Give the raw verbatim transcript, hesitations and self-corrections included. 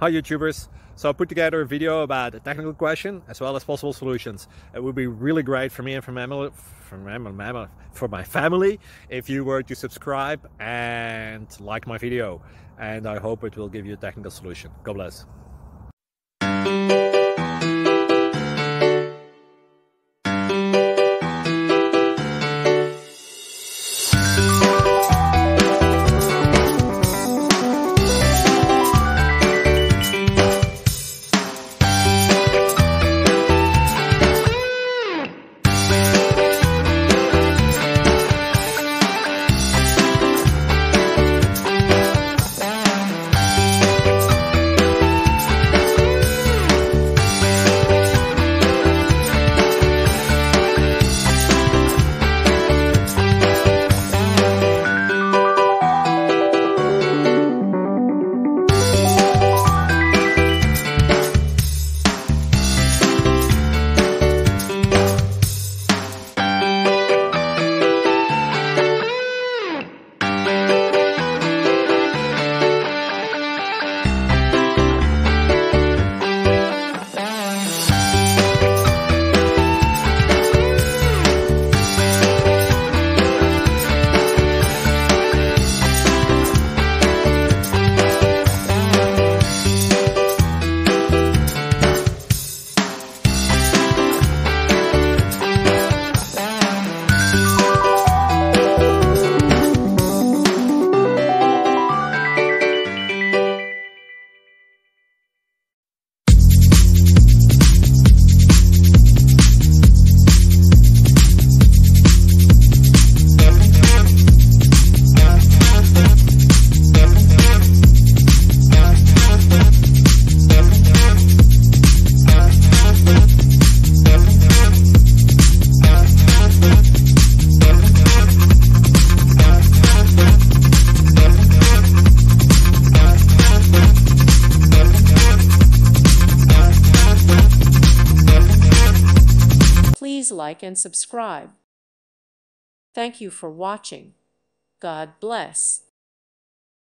Hi YouTubers! So I put together a video about a technical question as well as possible solutions. It would be really great for me and for my family, for my, for my family if you were to subscribe and like my video. And I hope it will give you a technical solution. God bless. Please like and subscribe. Thank you for watching. God bless.